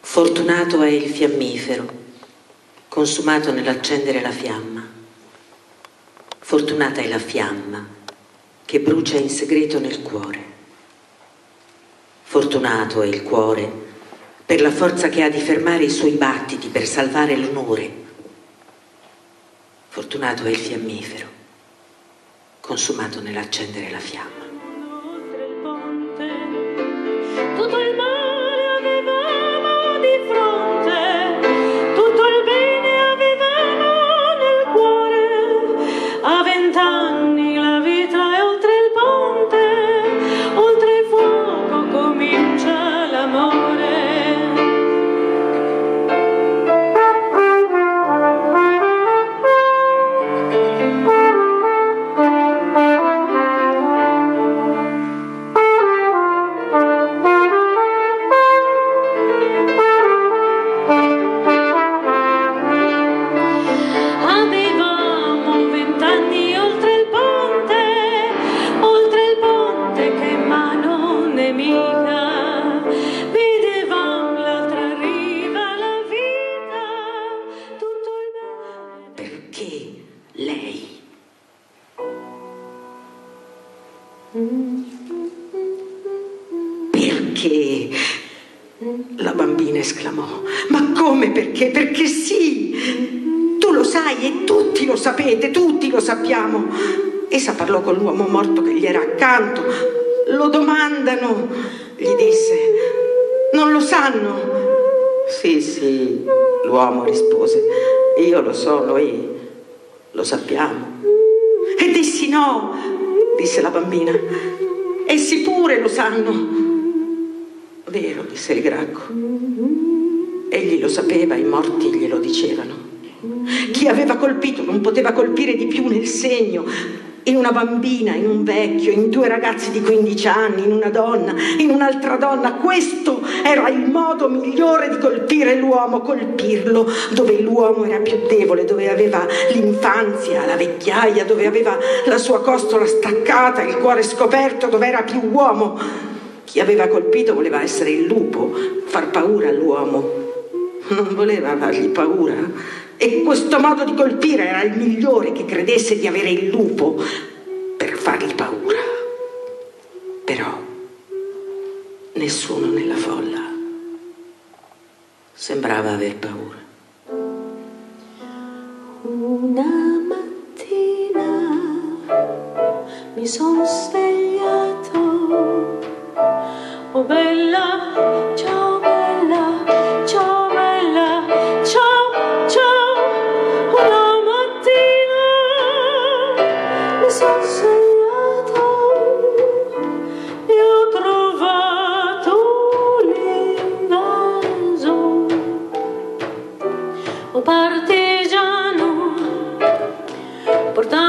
Fortunato è il fiammifero, consumato nell'accendere la fiamma. Fortunata è la fiamma che brucia in segreto nel cuore. Fortunato è il cuore per la forza che ha di fermare i suoi battiti per salvare l'onore. Fortunato è il fiammifero, consumato nell'accendere la fiamma. Oltre il ponte, tutto il male avevamo di fronte, tutto il bene avevamo nel cuore. A 20 anni la vita è oltre il ponte, oltre il fuoco comincia l'amore. Avevamo 20 anni oltre il ponte che mano nemica, vedevamo l'altra riva, la vita, tutto il bene. Perché lei? Perché? La bambina esclamò. Ma come perché? Perché sì! Tu lo sai e tutti lo sapete, tutti lo sappiamo. Essa parlò con l'uomo morto che gli era accanto. Lo domandano, gli disse. Non lo sanno? Sì, sì, l'uomo rispose. Io lo so, noi lo sappiamo. Ed essi no, disse la bambina. Essi pure lo sanno. Vero, disse il Gracco. Egli lo sapeva, i morti glielo dicevano. Chi aveva colpito non poteva colpire di più nel segno, in una bambina, in un vecchio, in 2 ragazzi di 15 anni, in una donna, in un'altra donna. Questo era il modo migliore di colpire l'uomo, colpirlo dove l'uomo era più debole, dove aveva l'infanzia, la vecchiaia, dove aveva la sua costola staccata, il cuore scoperto, dove era più uomo. Chi aveva colpito voleva essere il lupo, far paura all'uomo. Non voleva fargli paura. E questo modo di colpire era il migliore, che credesse di avere il lupo per fargli paura. Però nessuno nella folla sembrava aver paura. Una mattina mi sono svegliato, oh bella, ciao bella, ciao bella, ciao, ciao. Una mattina mi sono svegliato e ho trovato l'invaso, oh partigiano, portando